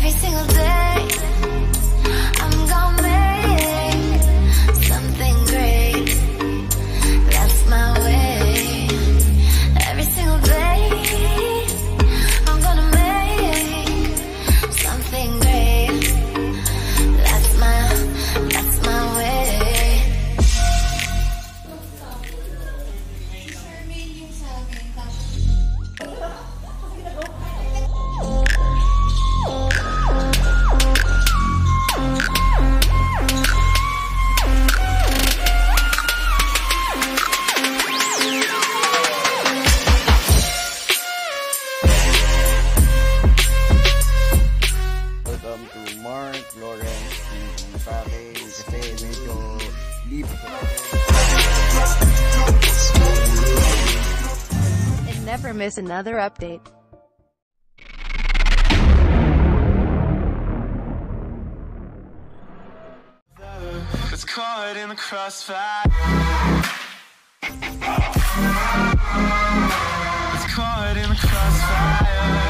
Every single day, I'm gonna make something great. That's my way. Every single day, I'm gonna make something great. That's my way. Welcome to Mark Lawrence TV sa akin kasi medyo deep. And never miss another update. It's caught in the crossfire. It's caught in the crossfire.